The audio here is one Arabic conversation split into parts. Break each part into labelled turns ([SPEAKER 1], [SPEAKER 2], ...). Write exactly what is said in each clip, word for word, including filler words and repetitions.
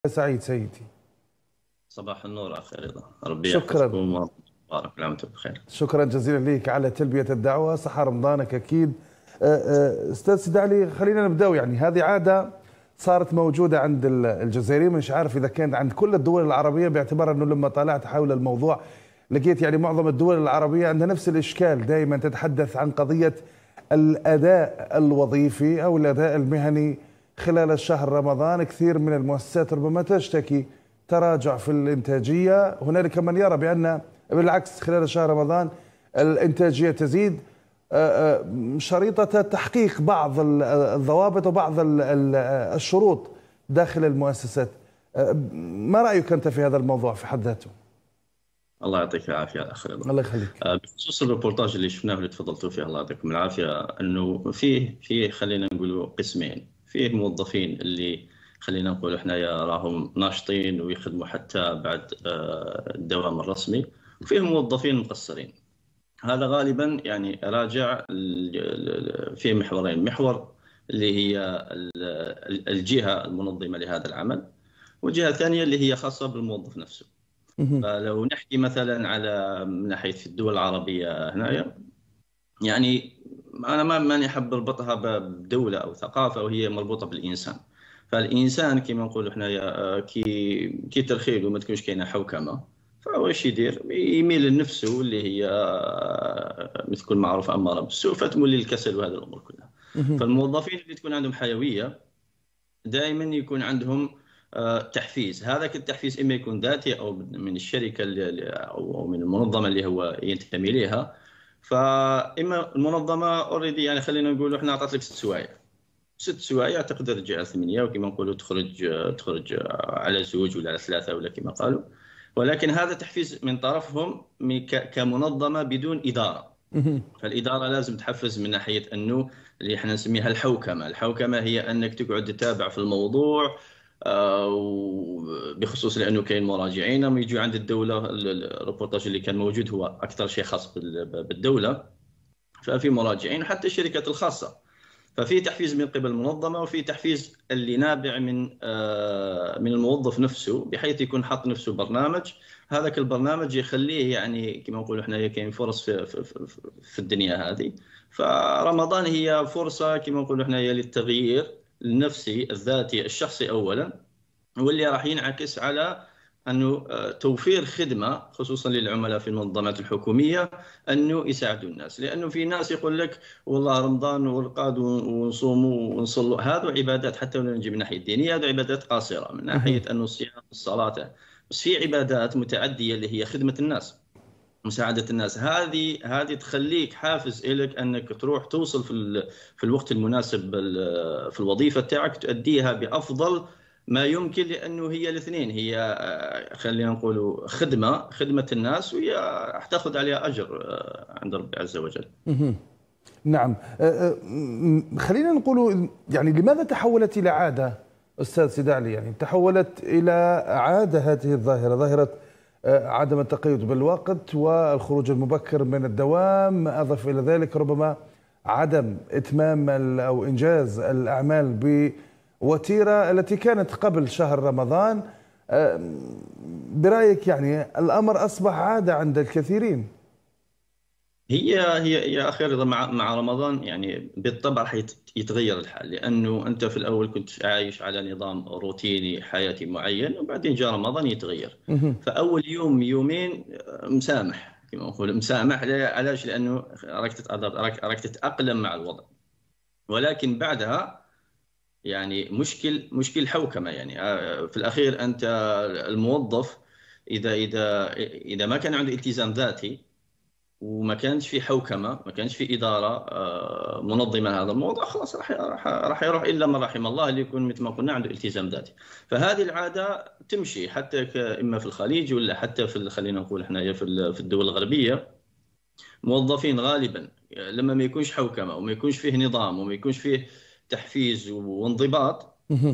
[SPEAKER 1] سعيد سيدي.
[SPEAKER 2] صباح النور أخي رضا، ربي
[SPEAKER 1] شكرا
[SPEAKER 2] يحفظكم وبارك العام وأنتم بخير.
[SPEAKER 1] شكرا جزيلا لك على تلبية الدعوة. صحة رمضانك أكيد. أه، أه، أستاذ سيدي، خلينا نبدأ. يعني هذه عادة صارت موجودة عند ال- الجزائريين، مش عارف إذا كانت عند كل الدول العربية، باعتبار أنه لما طالعت حول الموضوع لقيت يعني معظم الدول العربية عندها نفس الإشكال، دائما تتحدث عن قضية الأداء الوظيفي أو الأداء المهني خلال الشهر رمضان. كثير من المؤسسات ربما تشتكي تراجع في الإنتاجية، هنالك من يرى بأن بالعكس خلال شهر رمضان الإنتاجية تزيد، آه، آه، شريطة تحقيق بعض الضوابط وبعض ال- ال- الشروط داخل المؤسسات. آه، ما رأيك أنت في هذا الموضوع في حد ذاته؟
[SPEAKER 2] الله يعطيك العافية أخي رضا.
[SPEAKER 1] الله يخليك.
[SPEAKER 2] آه، بخصوص الريبورتاج اللي شفناه اللي تفضلتوا فيه الله يعطيكم العافية، أنه فيه فيه خلينا نقولوا قسمين. فيه موظفين اللي خلينا نقول احنا يا راهم ناشطين ويخدموا حتى بعد آه، الدوام الرسمي، وفيه موظفين مقصرين. هذا غالبا يعني راجع ل- ل- في محورين: محور اللي هي ال- الجهة المنظمة لهذا العمل، والجهة الثانية اللي هي خاصة بالموظف نفسه.
[SPEAKER 1] مهم.
[SPEAKER 2] فلو نحكي مثلا على من ناحية في الدول العربية هنا، يعني أنا ما ماني أحب أربطها بدولة أو ثقافة، وهي مربوطة بالإنسان. فالإنسان كما نقولوا احنا يا- كي كي ترخيله ما تكونش كاينة حوكمة، فهو ايش يدير؟ يميل لنفسه اللي هي مثل كل معروف أمارة بالسوء، فتمول للكسل وهذه الأمور كلها.
[SPEAKER 1] مهم.
[SPEAKER 2] فالموظفين اللي تكون عندهم حيوية دائما يكون عندهم آه، تحفيز. هذاك التحفيز اما يكون ذاتي او من الشركه اللي او أو من المنظمه اللي هو ينتمي اليها. فاما المنظمه اوريدي، يعني خلينا نقول احنا اعطت لك ست سوايع، ست سوايع تقدر ترجع على ثمانيه، وكما نقولوا تخرج تخرج على زوج ولا على ثلاثه ولا كما قالوا. ولكن هذا تحفيز من طرفهم من- ك- كمنظمه بدون اداره.
[SPEAKER 1] مهم.
[SPEAKER 2] فالإدارة لازم تحفز من ناحية أنه اللي احنا نسميها الحوكمة. الحوكمة هي أنك تقعد تتابع في الموضوع، آه، بخصوص لأنه كاين مراجعين لما يجوا عند الدولة. ال- ال- الريبورتاج اللي كان موجود هو أكثر شيء خاص بال- بالدولة، ففي مراجعين وحتى الشركات الخاصة. ففي تحفيز من قبل المنظمة، وفي تحفيز اللي نابع من آه، من الموظف نفسه، بحيث يكون حط نفسه برنامج. هذاك البرنامج يخليه يعني كما نقول احنا كاين فرص في, في, في, في الدنيا هذه. فرمضان هي فرصة كما نقول احنا هي للتغيير النفسي الذاتي الشخصي أولا، واللي راح ينعكس على انه آه، توفير خدمه خصوصا للعملاء في المنظمات الحكوميه، انه يساعدوا الناس. لانه في ناس يقول لك والله رمضان ورقاد ونصوموا ونصلوا، هذو عبادات حتى لو نجي من ناحيه دينيه، هذو عبادات قاصره من
[SPEAKER 1] مهم.
[SPEAKER 2] ناحيه انه الصيام الصلاه. بس في عبادات متعديه اللي هي خدمه الناس، مساعدة الناس. هذه هذه تخليك حافز إلك أنك تروح توصل في ال- في الوقت المناسب بال- في الوظيفة تاعك، تؤديها بأفضل ما يمكن. لأنه هي الاثنين هي آه، خلينا نقول خدمة خدمة الناس، وهي تأخذ عليها أجر آه، عند ربي عز وجل.
[SPEAKER 1] مهم. نعم. أه، أه، م- خلينا نقول يعني لماذا تحولت إلى عادة أستاذ سيدي علي؟ يعني تحولت إلى عادة هذه الظاهرة، ظاهرة أه، عدم التقيد بالوقت والخروج المبكر من الدوام، ما أضف إلى ذلك ربما عدم إتمام ال- أو إنجاز الأعمال بوتيرة التي كانت قبل شهر رمضان. أه، برأيك يعني الأمر أصبح عادة عند الكثيرين؟
[SPEAKER 2] هي هي يا اخي رضا، مع مع رمضان يعني بالطبع راح يت- يتغير الحال. لانه انت في الاول كنت عايش على نظام روتيني حياتي معين، وبعدين جاء رمضان يتغير.
[SPEAKER 1] مهم.
[SPEAKER 2] فاول يوم يومين آه، مسامح كما نقول مسامح. لا- علاش؟ لانه راك تتأدب، راك راك تتاقلم مع الوضع. ولكن بعدها يعني مشكل مشكل حوكمه. يعني آه، في الاخير انت الموظف، اذا اذا اذا ما كان عنده التزام ذاتي، وما كانش في حوكمه، ما كانش في اداره آه، منظمه لهذا الموضوع، خلاص راح راح راح يروح الا من رحم الله، اللي يكون مثل ما قلنا عنده التزام ذاتي. فهذه العاده تمشي حتى ك- اما في الخليج ولا حتى في ال- خلينا نقول احنا في ال- في الدول الغربيه. موظفين غالبا لما ما يكونش حوكمه وما يكونش فيه نظام وما يكونش فيه تحفيز وانضباط،
[SPEAKER 1] مهم.
[SPEAKER 2] ف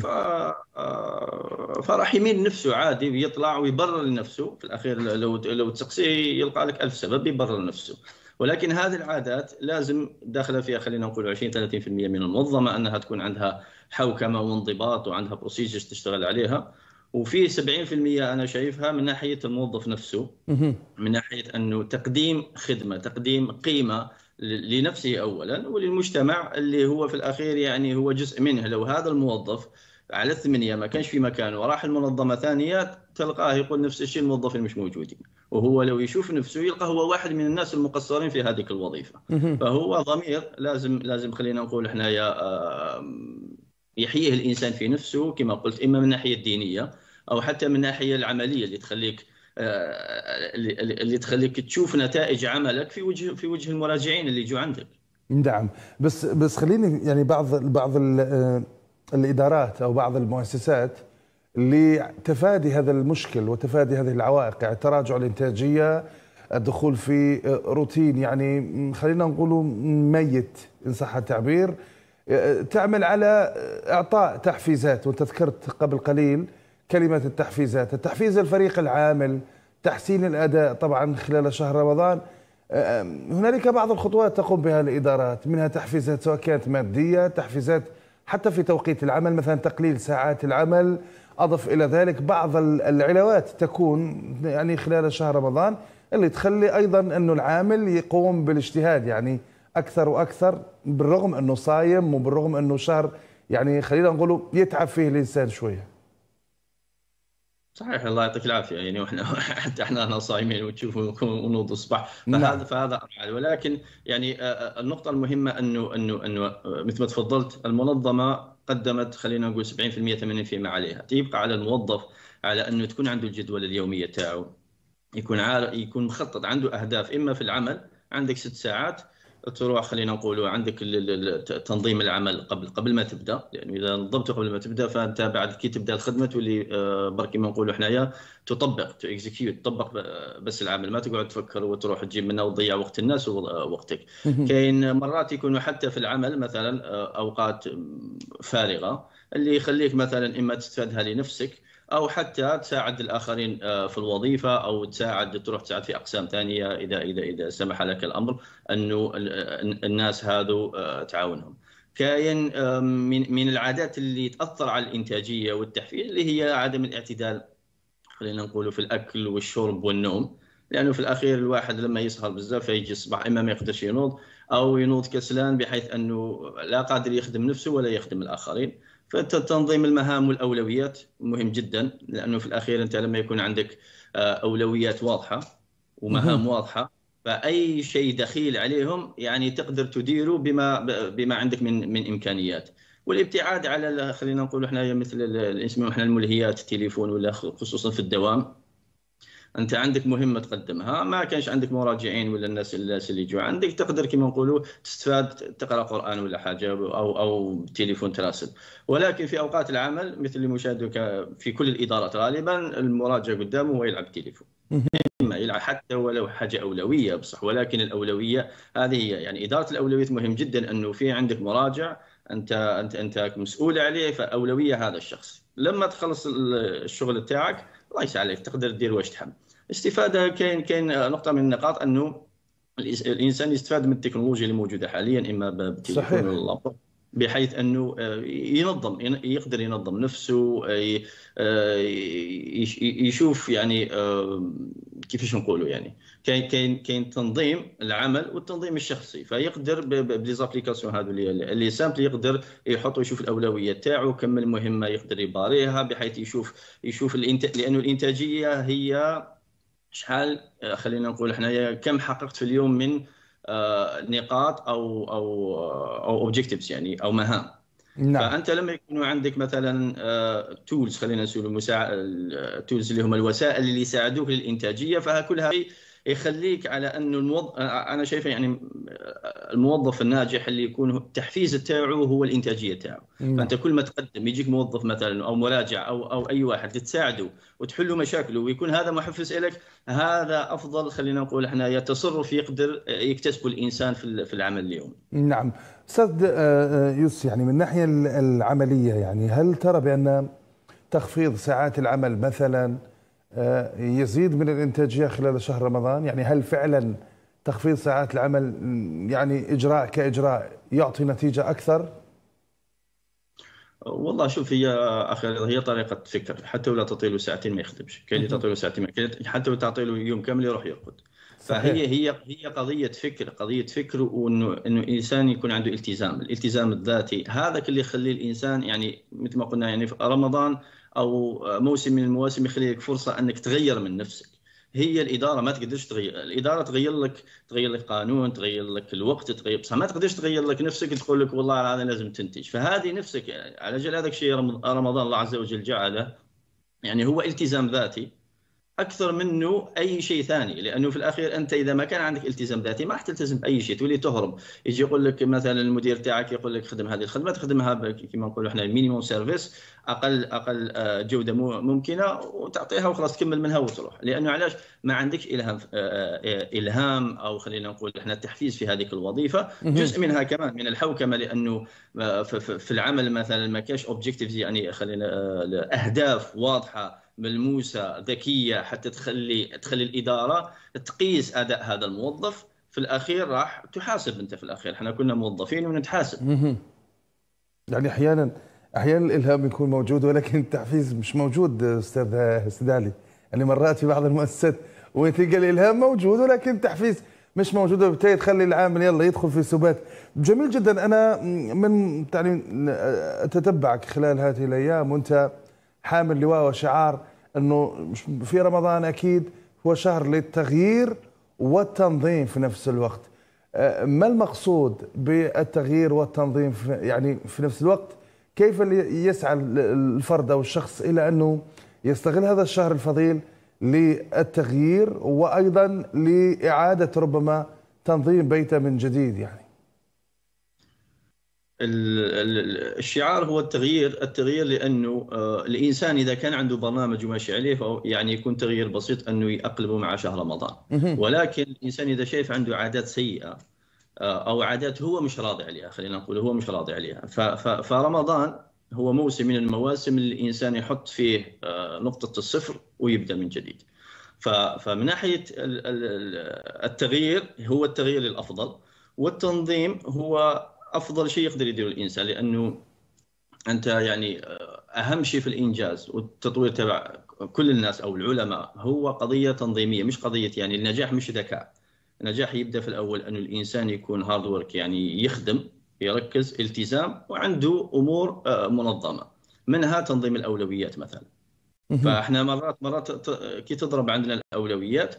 [SPEAKER 2] آه، فراح يميل نفسه عادي ويطلع ويبرر لنفسه. في الاخير لو لو تسقسيه يلقى لك ألف سبب يبرر نفسه. ولكن هذه العادات لازم داخله فيها خلينا نقول عشرين ثلاثين بالمئة من المنظمه انها تكون عندها حوكمه وانضباط، وعندها بروسيجرز تشتغل عليها. وفي سبعين بالمئة انا شايفها من ناحيه الموظف نفسه، من ناحيه انه تقديم خدمه، تقديم قيمه لنفسه اولا وللمجتمع اللي هو في الاخير يعني هو جزء منه. لو هذا الموظف على الثمانيه ما كانش في مكانه وراح المنظمه ثانيه، تلقاه يقول نفس الشيء الموظفين مش موجودين، وهو لو يشوف نفسه يلقى هو واحد من الناس المقصرين في هذه الوظيفه. فهو ضمير لازم لازم خلينا نقول احنا يا يحييه الانسان في نفسه كما قلت، اما من الناحيه الدينيه او حتى من الناحيه العمليه اللي تخليك اللي تخليك تشوف نتائج عملك في وجه في وجه المراجعين اللي يجوا عندك.
[SPEAKER 1] نعم، بس بس خليني يعني بعض بعض الادارات او بعض المؤسسات لتفادي هذا المشكل وتفادي هذه العوائق، يعني تراجع الانتاجيه، الدخول في روتين يعني خلينا نقول ميت ان صح التعبير، تعمل على اعطاء تحفيزات. وانت ذكرت قبل قليل كلمه التحفيزات، التحفيز الفريق العامل، تحسين الاداء طبعا خلال شهر رمضان. هنالك بعض الخطوات تقوم بها الادارات، منها تحفيزات سواء كانت ماديه، تحفيزات حتى في توقيت العمل، مثلا تقليل ساعات العمل. اضف الى ذلك بعض العلاوات تكون يعني خلال شهر رمضان اللي تخلي ايضا انه العامل يقوم بالاجتهاد يعني اكثر واكثر، بالرغم انه صايم وبالرغم انه شهر يعني خلينا نقول يتعب فيه الانسان شويه.
[SPEAKER 2] صحيح، الله يعطيك العافيه. يعني واحنا حتى احنا هنا صايمين وتشوفوا ونوض الصباح، فهذا نعم. فهذا ولكن يعني النقطه المهمه انه انه انه مثل ما تفضلت، المنظمه قدمت خلينا نقول سبعين بالمئة ثمانين بالمئة عليها. يبقى على الموظف على انه تكون عنده الجدول اليوميه تاعو، يكون عارف، يكون مخطط، عنده اهداف. اما في العمل عندك ست ساعات تروح خلينا نقولوا عندك تنظيم العمل قبل قبل ما تبدا، لانه اذا نظمته قبل ما تبدا فانت بعد كي تبدا الخدمه تولي برك ما نقولوا حنايا تطبق، تو اكزيكيوت، تطبق بس العمل، ما تقعد تفكر وتروح تجيب منه وتضيع وقت الناس ووقتك. كاين مرات يكونوا حتى في العمل مثلا اوقات فارغه اللي يخليك مثلا اما تستفادها لنفسك او حتى تساعد الاخرين في الوظيفه، او تساعد تروح تساعد في اقسام ثانيه اذا اذا اذا سمح لك الامر انه الناس هذو تعاونهم. كاين من من العادات اللي تاثر على الانتاجيه والتحفيز اللي هي عدم الاعتدال خلينا نقولوا في الاكل والشرب والنوم، لانه في الاخير الواحد لما يسهر بزاف فيجي الصباح اما ما يقدرش ينوض او ينوض كسلان بحيث انه لا قادر يخدم نفسه ولا يخدم الاخرين. فتنظيم المهام والأولويات مهم جدا، لأنه في الأخير أنت لما يكون عندك أولويات واضحة ومهام واضحة فأي شيء دخيل عليهم يعني تقدر تديره بما بما عندك من من إمكانيات. والابتعاد على خلينا نقول احنا مثل اسمه احنا الملهيات، التليفون ولا خصوصا في الدوام. انت عندك مهمه تقدمها، ما كانش عندك مراجعين ولا الناس اللي يجوا عندك، تقدر كما نقولوا تستفاد تقرا قران ولا حاجه او او تليفون تراسل. ولكن في اوقات العمل مثل اللي مشاهده في كل الادارات غالبا المراجع قدامه هو يلعب تليفون، اما يلعب حتى ولو حاجه اولويه بصح، ولكن الاولويه هذه هي يعني اداره الاولويات. مهم جدا انه في عندك مراجع انت انت انت مسؤول عليه، فاولويه هذا الشخص. لما تخلص الشغل بتاعك الله يسهل عليك تقدر تدير واش تحب. استفاده كاين كاين نقطه من النقاط انه الانسان يستفاد من التكنولوجيا اللي موجوده حاليا، اما بالتليفون ولا اللابتوب، بحيث انه ينظم يقدر ينظم نفسه، يشوف يعني كيفاش نقولوا يعني كاين كاين كاين تنظيم العمل والتنظيم الشخصي، فيقدر بليزابليكاسيون هذو اللي سامبل يقدر يحط ويشوف الاولويات تاعو، كم المهمه يقدر يباريها بحيث يشوف يشوف الانتاج، لانه الانتاجيه هي شحال خلينا نقول احنا كم حققت في اليوم من نقاط او او او اوبجكتيفز يعني او مهام. نعم. فانت لما يكونوا عندك مثلا تولز خلينا نقول مساعد تولز اللي هم الوسائل اللي يساعدوك للانتاجيه، فكلها يخليك على انه الموظف، انا شايفه يعني الموظف الناجح اللي يكون التحفيز تاعه هو الانتاجيه تاعه. مم. فانت كل ما تقدم يجيك موظف مثلا او مراجع او او اي واحد تساعده وتحل مشاكله ويكون هذا محفز لك، هذا افضل خلينا نقول احنا تصرف يقدر يكتسبه الانسان في في العمل اليومي.
[SPEAKER 1] نعم استاذ يوسف، يعني من الناحيه العمليه يعني هل ترى بان تخفيض ساعات العمل مثلا يزيد من الانتاجيه خلال شهر رمضان؟ يعني هل فعلا تخفيض ساعات العمل يعني اجراء كاجراء يعطي نتيجه اكثر؟
[SPEAKER 2] والله شوف، هي اخي هي طريقه فكر. حتى ولا تعطي له ساعتين ما يخدمش، كاين اللي تعطي له ساعتين ما كاين، حتى لو تعطي له يوم كامل يروح يرقد.
[SPEAKER 1] صحيح.
[SPEAKER 2] فهي هي هي قضيه فكر، قضيه فكر، وانه انه الانسان يكون عنده التزام. الالتزام الذاتي هذاك اللي يخلي الانسان، يعني مثل ما قلنا، يعني في رمضان او موسم من المواسم يخلي لك فرصه انك تغير من نفسك. هي الاداره ما تقدرش تغير، الاداره تغير لك، تغير لك قانون، تغير لك الوقت، تغير، بس ما تقدرش تغير لك نفسك، تقول لك والله هذا لازم تنتج. فهذه نفسك يعني، على جال هذاك الشيء رمضان الله عز وجل جعله يعني هو التزام ذاتي اكثر منه اي شيء ثاني. لانه في الاخير انت اذا ما كان عندك التزام ذاتي ما راح تلتزم باي شيء، تولي تهرب. يجي يقول لك مثلا المدير تاعك يقول لك خدم هذه الخدمه، تخدمها كما نقولوا احنا المينيموم سيرفيس، اقل اقل جوده ممكنه، وتعطيها وخلاص تكمل منها وتروح. لانه علاش؟ ما عندكش الهام الهام او خلينا نقول احنا التحفيز في هذه الوظيفه. جزء منها كمان من الحوكمه، لانه في العمل مثلا ما كاش اوبجكتيفز، يعني خلينا اهداف واضحه ملموسه ذكيه حتى تخلي تخلي الاداره تقيس اداء هذا الموظف. في الاخير راح تحاسب انت، في الاخير احنا كنا موظفين ونتحاسب.
[SPEAKER 1] يعني احيانا احيانا الالهام يكون موجود ولكن التحفيز مش موجود استاذ استاذ علي. يعني مرات في بعض المؤسسات وتلقى الالهام موجود ولكن التحفيز مش موجود، وبالتالي تخلي العامل يلا يدخل في سبات. جميل جدا. انا من يعني اتتبعك خلال هذه الايام وانت حامل لواء وشعار انه في رمضان اكيد هو شهر للتغيير والتنظيم في نفس الوقت. ما المقصود بالتغيير والتنظيم في يعني في نفس الوقت؟ كيف يسعى الفرد او الشخص الى انه يستغل هذا الشهر الفضيل للتغيير وايضا لاعاده ربما تنظيم بيته من جديد؟ يعني
[SPEAKER 2] الشعار هو التغيير، التغيير لانه الانسان اذا كان عنده برنامج وماشي عليه فهو يعني يكون تغيير بسيط انه يقلبه مع شهر رمضان. ولكن الانسان اذا شايف عنده عادات سيئه او عادات هو مش راضي عليها، خلينا نقول هو مش راضي عليها، فرمضان هو موسم من المواسم اللي الانسان يحط فيه نقطه الصفر ويبدا من جديد. فمن ناحيه التغيير هو التغيير للافضل، والتنظيم هو افضل شيء يقدر يديره الانسان. لانه انت يعني اهم شيء في الانجاز والتطوير تبع كل الناس او العلماء هو قضيه تنظيميه، مش قضيه يعني النجاح مش ذكاء. النجاح يبدا في الاول انه الانسان يكون هارد ورك، يعني يخدم، يركز، التزام، وعنده امور منظمه، منها تنظيم الاولويات مثلا. فاحنا مرات مرات كي تضرب عندنا الاولويات،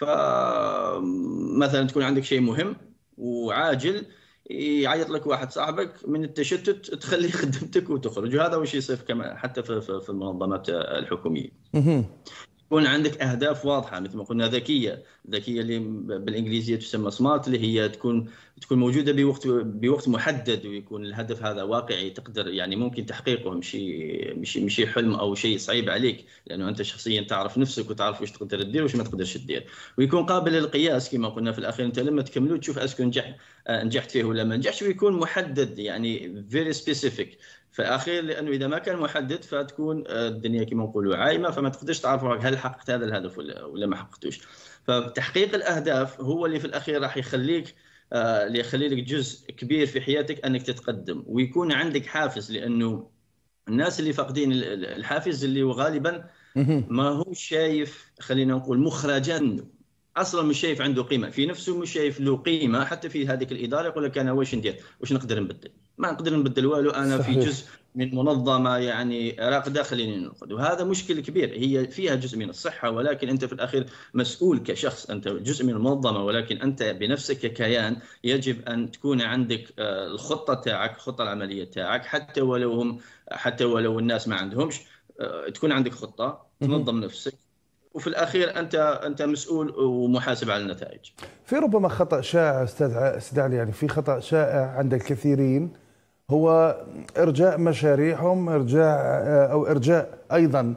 [SPEAKER 2] فمثلا تكون عندك شيء مهم وعاجل، يعيط لك واحد صاحبك من التشتت تخلي خدمتك وتخرج. وهذا وش يصير كمان حتى في في المنظمات الحكوميه. يكون عندك اهداف واضحه مثل ما قلنا، ذكيه، ذكيه اللي بالانجليزيه تسمى سمارت، اللي هي تكون تكون موجوده بوقت بوقت محدد، ويكون الهدف هذا واقعي تقدر يعني ممكن تحقيقه، مش مش مش حلم او شيء صعيب عليك، لانه انت شخصيا تعرف نفسك وتعرف وش تقدر تدير وش ما تقدرش تدير. ويكون قابل للقياس كما قلنا في الاخير، انت لما تكملوا تشوف اسكو نجح نجحت فيه ولا ما نجحش، ويكون محدد يعني فيري سبيسيفيك في الاخير. لانه اذا ما كان محدد فتكون الدنيا كما نقولوا عايمه، فما تقدرش تعرف هل حققت هذا الهدف ولا ولا ما حققتوش. فتحقيق الاهداف هو اللي في الاخير راح يخليك اللي يخلي لك جزء كبير في حياتك انك تتقدم ويكون عندك حافز. لانه الناس اللي فاقدين الحافز اللي غالبا ما هو شايف خلينا نقول مخرجا، اصلا مش شايف عنده قيمه في نفسه، مش شايف له قيمه حتى في هذيك الاداره. يقول لك انا واش ندير، واش نقدر نبدل، ما نقدر نبدل والو، انا صحيح. في جزء من منظمه يعني راقده خليني نرقد. وهذا مشكل كبير، هي فيها جزء من الصحه، ولكن انت في الاخير مسؤول كشخص، انت جزء من المنظمه، ولكن انت بنفسك ككيان يجب ان تكون عندك الخطه تاعك، الخطه العمليه تاعك، حتى ولو هم حتى ولو الناس ما عندهمش، تكون عندك خطه، تنظم نفسك، وفي الاخير انت انت مسؤول ومحاسب على النتائج.
[SPEAKER 1] في ربما خطا شائع استاذ استاذ علي، يعني في خطا شائع عند الكثيرين هو ارجاء مشاريعهم، ارجاء او ارجاء ايضا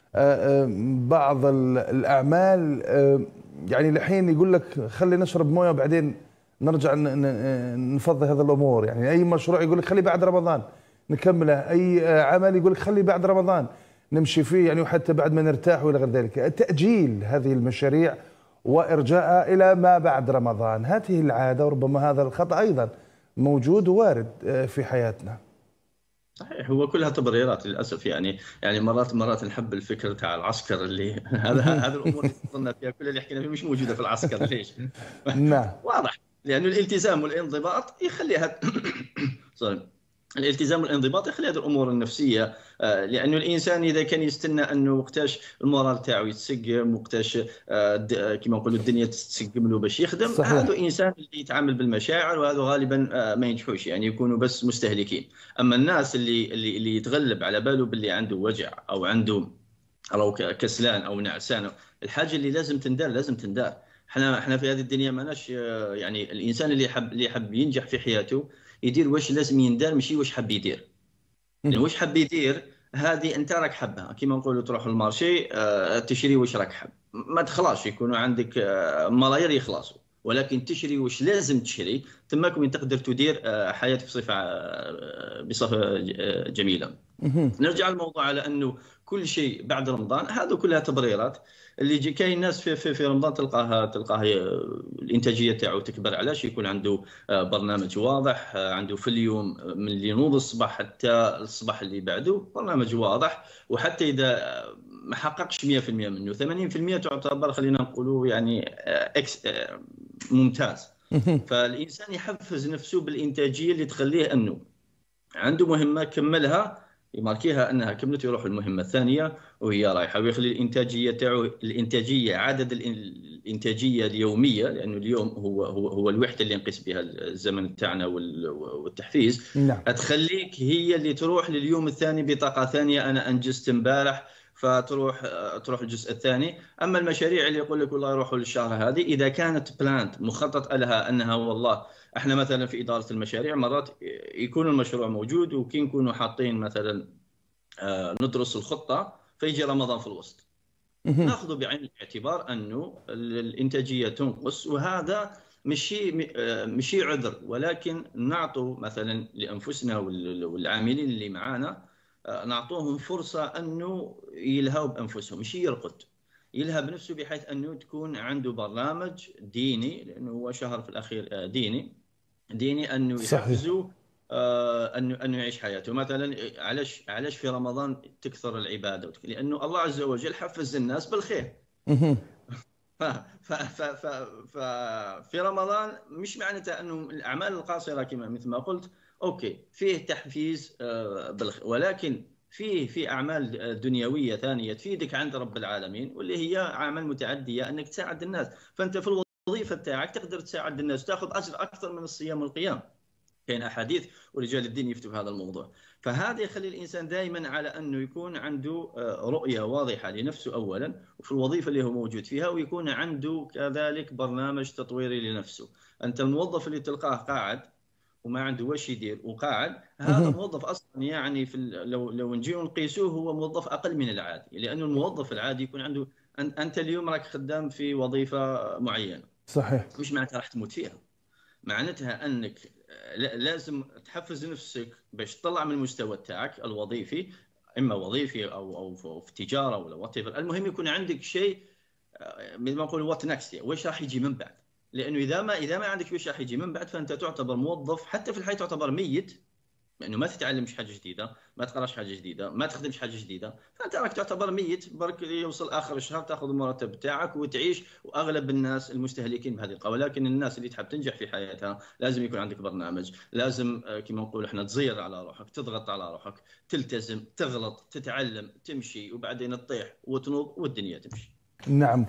[SPEAKER 1] بعض الاعمال. يعني لحين يقول لك خلي نشرب مويه وبعدين نرجع نفضي هذه الامور. يعني اي مشروع يقول لك خلي بعد رمضان نكمله، اي عمل يقول لك خلي بعد رمضان نمشي فيه، يعني وحتى بعد ما نرتاح والى غير ذلك. تأجيل هذه المشاريع وإرجاءها إلى ما بعد رمضان، هذه العادة وربما هذا الخطأ أيضا موجود ووارد في حياتنا.
[SPEAKER 2] صحيح، هو كلها تبريرات للاسف. يعني يعني مرات مرات نحب الفكر تاع العسكر اللي هذا هذه الامور اللي فضلنا فيها كل اللي حكينا فيه مش موجوده في العسكر. ليش؟
[SPEAKER 1] نعم.
[SPEAKER 2] واضح، لانه الالتزام والانضباط يخليها سوري الالتزام والانضباط يخلي هذه الامور النفسيه. آه، لانه الانسان اذا كان يستنى انه وقتاش المورال تاعو يتسقم، وقتاش آه، د- آه، كما نقولوا الدنيا تتسقم له باش يخدم، هذا
[SPEAKER 1] صحيح.
[SPEAKER 2] انسان اللي يتعامل بالمشاعر، وهذا غالبا آه، ما ينجحوش، يعني يكونوا بس مستهلكين. اما الناس اللي اللي اللي يتغلب على باله باللي عنده وجع او عنده او ك- كسلان او نعسان، الحاجه اللي لازم تندار لازم تندار. احنا احنا في هذه الدنيا ماناش آه، يعني الانسان اللي يحب اللي يحب ينجح في حياته يدير واش لازم يندار، ماشي واش حب يدير. يعني واش حب يدير هذه انت راك حبها، كيما نقولوا تروح للمارشي آه، تشري واش راك حب، ما تخلاص يكونوا عندك آه، ملايير يخلصوا، ولكن تشري واش لازم تشري، تماك وين تقدر تدير آه، حياتك بصفه آه، بصفه آه، جميله. نرجع للموضوع على انه كل شيء بعد رمضان هذا كلها تبريرات. اللي يجي كاين ناس في في, في رمضان تلقاها تلقاه الانتاجيه تاعو تكبر. علاش؟ يكون عنده آه، برنامج واضح، آه، عنده في اليوم من اللي ينوض الصباح حتى الصباح اللي بعده برنامج واضح، وحتى اذا ما حققش مئة بالمئة منه ثمانين بالمئة تعتبر خلينا نقولوا يعني آه، اكس آه، ممتاز. فالانسان يحفز نفسه بالانتاجيه اللي تخليه انه عنده مهمه كملها، يماركيها انها كملت، يروح المهمه الثانيه وهي رايحه، ويخلي الانتاجيه تاعو الانتاجيه عدد الانتاجيه اليوميه، لانه اليوم هو هو هو الوحده اللي نقيس بها الزمن تاعنا والتحفيز.
[SPEAKER 1] نعم.
[SPEAKER 2] تخليك هي اللي تروح لليوم الثاني بطاقه ثانيه، انا انجزت امبارح فتروح تروح الجزء الثاني. اما المشاريع اللي يقول لك والله يروحوا للشهر هذه، اذا كانت بلانت مخطط لها انها والله احنا مثلا في اداره المشاريع مرات يكون المشروع موجود، وكي نكونوا حاطين مثلا آه، ندرس الخطه فيجي رمضان في الوسط، ناخذ بعين الاعتبار انه الانتاجيه تنقص، وهذا مشي مشي عذر، ولكن نعطوا مثلا لانفسنا والعاملين اللي معانا نعطوهم فرصه انه يلهوا بانفسهم، مش يرقد، يلهى بنفسه، بحيث انه تكون عنده برنامج ديني، لانه هو شهر في الاخير ديني ديني انه
[SPEAKER 1] صحيح.
[SPEAKER 2] يحفزه آه، انه انه يعيش حياته. مثلا علاش علاش في رمضان تكثر العباده؟ لانه الله عز وجل حفز الناس بالخير. ف ف ف ف ف في رمضان مش معناتها انه الاعمال القاصره كما مثل ما قلت اوكي فيه تحفيز آه، بالخير، ولكن فيه في اعمال دنيويه ثانيه تفيدك عند رب العالمين، واللي هي اعمال متعديه انك تساعد الناس. فانت في الوظيفه تاعك تقدر تساعد الناس، تاخذ اجر اكثر من الصيام والقيام. كاين احاديث ورجال الدين يفتوا في هذا الموضوع. فهذا يخلي الانسان دائما على انه يكون عنده رؤيه واضحه لنفسه اولا، وفي الوظيفه اللي هو موجود فيها، ويكون عنده كذلك برنامج تطويري لنفسه. انت الموظف اللي تلقاه قاعد وما عنده واش يدير وقاعد، هذا موظف اصلا يعني في لو لو نجيو نقيسوه هو موظف اقل من العادي، لانه الموظف العادي يكون عنده انت اليوم راك خدام في وظيفه معينه،
[SPEAKER 1] صحيح.
[SPEAKER 2] مش معناتها راح تموت فيها، معناتها انك لازم تحفز نفسك باش تطلع من المستوى تاعك الوظيفي، اما وظيفي او او في تجاره ولا وات ايفر. المهم يكون عندك شيء مثل ما نقول وات نكست، واش راح يجي من بعد. لانه اذا ما اذا ما عندك واش راح يجي من بعد، فانت تعتبر موظف، حتى في الحياه تعتبر ميت، لانه ما تتعلمش حاجه جديده، ما تقراش حاجه جديده، ما تخدمش حاجه جديده، فانت راك تعتبر ميت. برك يوصل اخر الشهر تاخذ المرتب تاعك وتعيش. واغلب الناس المستهلكين بهذه القوة. ولكن الناس اللي تحب تنجح في حياتها لازم يكون عندك برنامج، لازم كما نقول احنا تزير على روحك، تضغط على روحك، تلتزم، تغلط، تتعلم، تمشي، وبعدين تطيح وتنوض والدنيا تمشي.
[SPEAKER 1] نعم.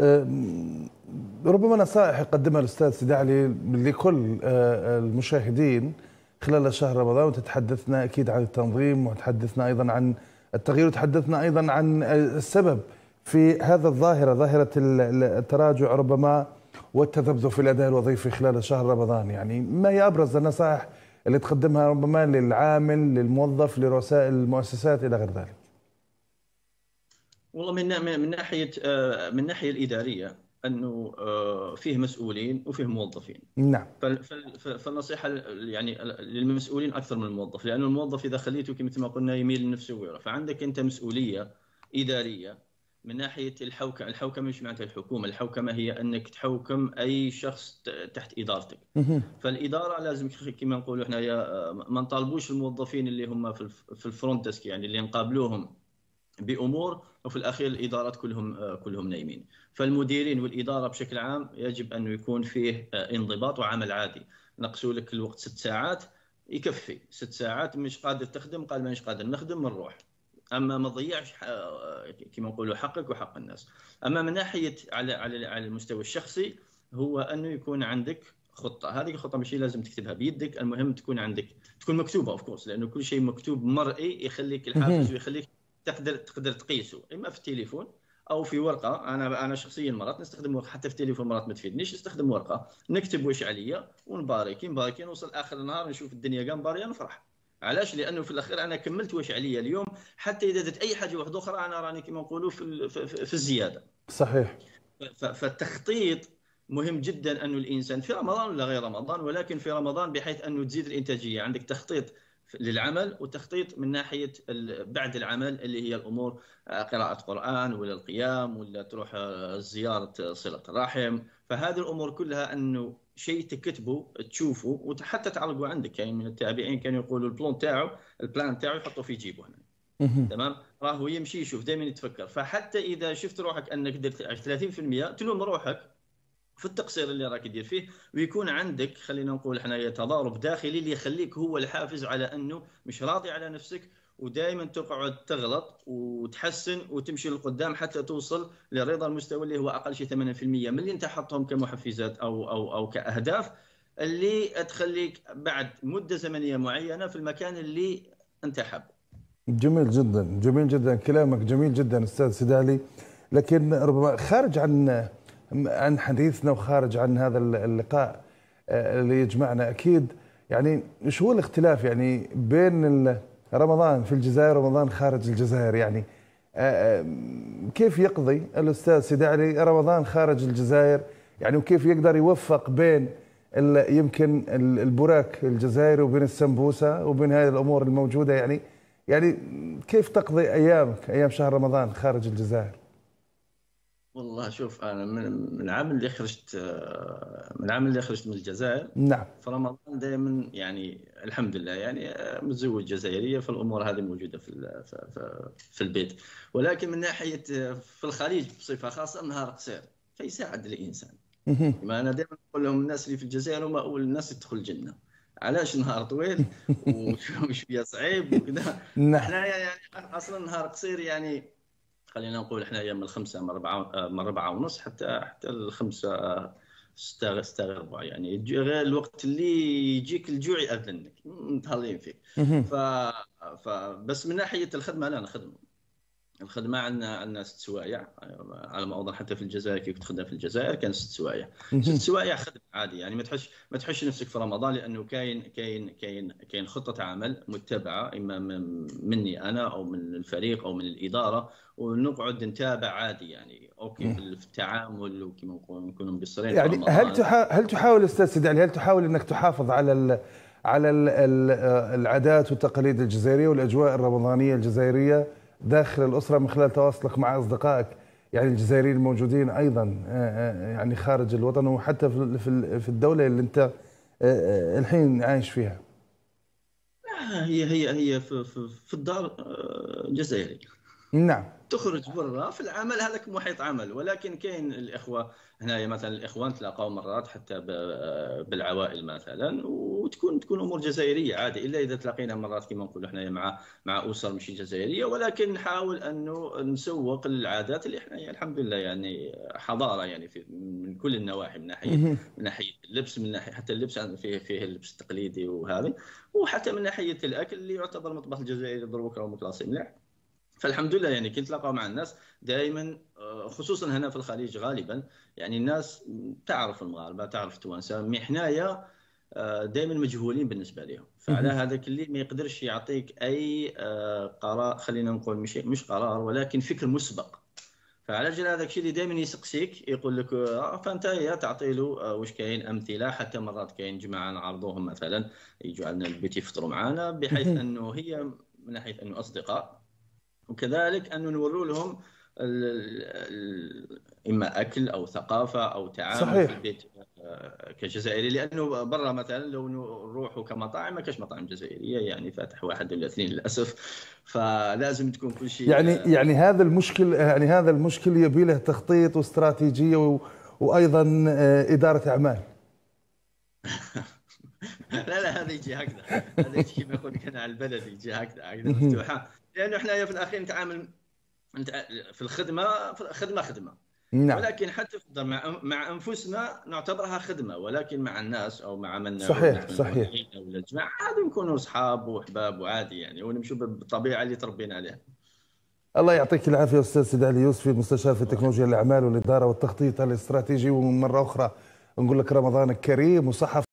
[SPEAKER 1] ربما نصائح يقدمها الاستاذ سيدي علي لكل المشاهدين خلال شهر رمضان، وتتحدثنا اكيد عن التنظيم، وتحدثنا ايضا عن التغيير، وتحدثنا ايضا عن السبب في هذا الظاهره، ظاهره التراجع ربما والتذبذب في الاداء الوظيفي خلال شهر رمضان. يعني ما هي ابرز النصائح اللي تقدمها ربما للعامل، للموظف، لرؤساء المؤسسات الى غير ذلك؟
[SPEAKER 2] والله من من ناحيه من الناحيه الاداريه انه فيه مسؤولين وفيه موظفين.
[SPEAKER 1] نعم.
[SPEAKER 2] فالنصيحه يعني للمسؤولين اكثر من الموظف، لانه الموظف اذا خليته مثل ما قلنا يميل لنفسه ويرى. فعندك انت مسؤوليه اداريه من ناحيه الحوكمه، الحوكمه مش معناتها الحكومه، الحوكمه هي انك تحوكم اي شخص تحت ادارتك. فالاداره لازم كما نقولوا احنا ما نطالبوش الموظفين اللي هم في في الفرونت ديسك، يعني اللي نقابلوهم بامور وفي الاخير الادارات كلهم كلهم نايمين. فالمديرين والاداره بشكل عام يجب انه يكون فيه انضباط وعمل عادي. نقصوا لك الوقت ست ساعات يكفي، ست ساعات مش قادر تخدم، قال مانيش قادر نخدم بنروح. اما ما تضيعش كما نقولوا حقك وحق الناس. اما من ناحيه على على على المستوى الشخصي هو انه يكون عندك خطه. هذه الخطه ماشي لازم تكتبها بيدك، المهم تكون عندك، تكون مكتوبه اوف كورس، لانه كل شيء مكتوب مرئي يخليك الحافز ويخليك تقدر تقدر تقيسه اما في التليفون او في ورقه. انا انا شخصيا مرات نستخدم ورقه، حتى في التليفون مرات ما تفيدنيش، نستخدم ورقه نكتب واش عليا ونبارك نبارك نوصل اخر النهار نشوف الدنيا كاع مباريه نفرح. علاش؟ لانه في الاخير انا كملت واش عليا اليوم، حتى اذا درت اي حاجه واحده اخرى انا راني كما نقولوا في في الزياده.
[SPEAKER 1] صحيح.
[SPEAKER 2] فالتخطيط مهم جدا انه الانسان في رمضان ولا غير رمضان، ولكن في رمضان بحيث انه تزيد الانتاجيه، عندك تخطيط للعمل وتخطيط من ناحيه بعد العمل اللي هي الامور قراءه قران ولا القيام ولا تروح زياره صله الرحم. فهذه الامور كلها انه شيء تكتبه تشوفه وحتى تعلقوا عندك. يعني من التابعين كانوا يقولوا البلان تاعو البلان تاعو يحطه في جيبه هنا. تمام، راهو يمشي يشوف دائما يتفكر. فحتى اذا شفت روحك انك درت ثلاثين بالمئة تلوم روحك في التقصير اللي راك دير فيه، ويكون عندك خلينا نقول احنا تضارب داخلي اللي يخليك هو الحافز على انه مش راضي على نفسك، ودائما تقعد تغلط وتحسن وتمشي لقدام حتى توصل لرضا المستوى اللي هو اقل شيء ثمانين بالمئة من اللي انت حطهم كمحفزات او او او كاهداف، اللي تخليك بعد مده زمنيه معينه في المكان اللي انت حابه.
[SPEAKER 1] جميل جدا، جميل جدا، كلامك جميل جدا استاذ سيدعلي. لكن ربما خارج عن عن حديثنا وخارج عن هذا اللقاء اللي يجمعنا، اكيد يعني شو هو الاختلاف يعني بين رمضان في الجزائر ورمضان خارج الجزائر؟ يعني كيف يقضي الاستاذ سيدعلي رمضان خارج الجزائر يعني، وكيف يقدر يوفق بين يمكن البوراك الجزائري وبين السمبوسه وبين هذه الامور الموجوده؟ يعني يعني كيف تقضي ايامك ايام شهر رمضان خارج الجزائر؟
[SPEAKER 2] والله شوف، انا من العام اللي خرجت من العام اللي خرجت من الجزائر،
[SPEAKER 1] نعم،
[SPEAKER 2] في رمضان دائما يعني الحمد لله يعني متزوج جزائريه، فالامور هذه موجوده في في البيت. ولكن من ناحيه في الخليج بصفه خاصه النهار قصير فيساعد الانسان. ما انا دائما نقول لهم الناس اللي في الجزائر هم اول الناس يدخل الجنه. علاش؟ نهار طويل وشويه صعيب وكذا. احنا يعني اصلا نهار قصير، يعني خلينا نقول احنا ايام الخمسه من ربعه من ربعه ونص حتى حتى الخمسه ستة ستة ربع، يعني غير الوقت اللي يجيك الجوع يأذنك متهلين فيك. ف... فبس من ناحيه الخدمه لا نخدم الخدمه عندنا عندنا ست سوايع على ما اظن، حتى في الجزائر كيف تخدم في الجزائر كان ست سوايع. ست سوايع خدمه عادي، يعني ما تحش ما تحش نفسك في رمضان، لانه كاين كاين كاين كاين خطه عمل متبعه اما مني انا او من الفريق او من الاداره، ونقعد نتابع عادي يعني اوكي في التعامل وكما نكون نكونوا مقصرين
[SPEAKER 1] يعني. هل تحاول هل تحاول استاذ سيدعلي هل تحاول انك تحافظ على ال على ال العادات والتقاليد الجزائريه والاجواء الرمضانيه الجزائريه داخل الأسرة من خلال تواصلك مع أصدقائك يعني الجزائريين الموجودين أيضا يعني خارج الوطن وحتى في في الدولة اللي أنت الحين عايش فيها؟
[SPEAKER 2] هي هي هي في في الدار جزائري.
[SPEAKER 1] نعم.
[SPEAKER 2] تخرج برا في العمل هذاك محيط عمل، ولكن كاين الاخوه هنايا مثلا الاخوان تلاقاو مرات حتى بالعوائل مثلا، وتكون تكون امور جزائريه عادي، الا اذا تلاقينا مرات كما نقولوا احنا مع مع اسر ماشي جزائريه، ولكن نحاول انه نسوق للعادات اللي احنا الحمد لله يعني حضاره يعني في من كل النواحي، من ناحيه من ناحيه اللبس، من ناحيه حتى اللبس فيه فيه اللبس التقليدي وهذا، وحتى من ناحيه الاكل اللي يعتبر المطبخ الجزائري دروك راه مكلاسي مليح. فالحمد لله يعني كنت تلاقاو مع الناس دائما، خصوصا هنا في الخليج غالبا، يعني الناس تعرف المغاربه تعرف التوانسه، مي حنايا دائما مجهولين بالنسبه لهم. فعلى هذاك اللي ما يقدرش يعطيك اي قرار، خلينا نقول مش مش قرار ولكن فكر مسبق. فعلى جال هذاك الشيء اللي دائما يسقسيك يقول لك فانت يا تعطي له واش كاين امثله. حتى مرات كاين جماعه نعرضوهم مثلا يجوا عندنا البيت يفطروا معنا، بحيث انه هي من ناحيه انه اصدقاء، وكذلك انه نوروا لهم اما اكل او ثقافه او تعامل في
[SPEAKER 1] صحيح.
[SPEAKER 2] البيت كجزائري. لانه برا مثلا لو نروحوا كمطاعم، ما كاش مطاعم جزائريه، يعني فاتح واحد ولا اثنين للاسف. فلازم تكون كل شيء.
[SPEAKER 1] يعني يعني هذا المشكل، يعني هذا المشكل يبي له تخطيط واستراتيجيه و... وايضا اداره اعمال.
[SPEAKER 2] لا لا، هذا يجي هكذا، هذا يجي كما يقول لك انا على البلد، يجي هكذا هكذا مفتوحه. لانه احنا في الاخير نتعامل في الخدمه، خدمه خدمه.
[SPEAKER 1] نعم.
[SPEAKER 2] ولكن حتى مع مع انفسنا نعتبرها خدمه، ولكن مع الناس او مع من نعود
[SPEAKER 1] صحيح
[SPEAKER 2] مثل
[SPEAKER 1] صحيح.
[SPEAKER 2] الوالدين او الجماعه عادي نكونوا اصحاب واحباب وعادي يعني، ونمشوا بالطبيعه اللي تربينا عليها.
[SPEAKER 1] الله يعطيك العافيه استاذ سيدي علي يوسفي، مستشار في تكنولوجيا الاعمال والاداره والتخطيط الاستراتيجي. ومره اخرى نقول لك رمضانك كريم وصحه.